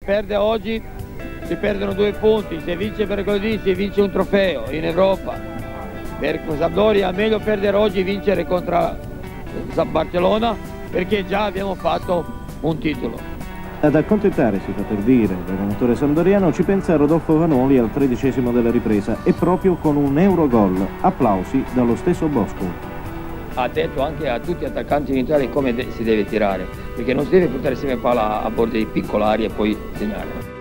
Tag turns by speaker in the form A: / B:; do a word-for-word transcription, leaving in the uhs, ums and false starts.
A: perde oggi si perdono due punti, se vince mercoledì si vince un trofeo in Europa. Per Sampdoria è meglio perdere oggi e vincere contro Barcellona, perché già abbiamo fatto un titolo.
B: Ad accontentare, si fa per dire, l'allenatore sampdoriano ci pensa Rodolfo Vanoli al tredicesimo della ripresa e proprio con un Eurogol. Applausi dallo stesso Bosco.
A: Ha detto anche a tutti gli attaccanti in Italia come si deve tirare, perché non si deve portare sempre palla a bordi piccolari e poi segnare.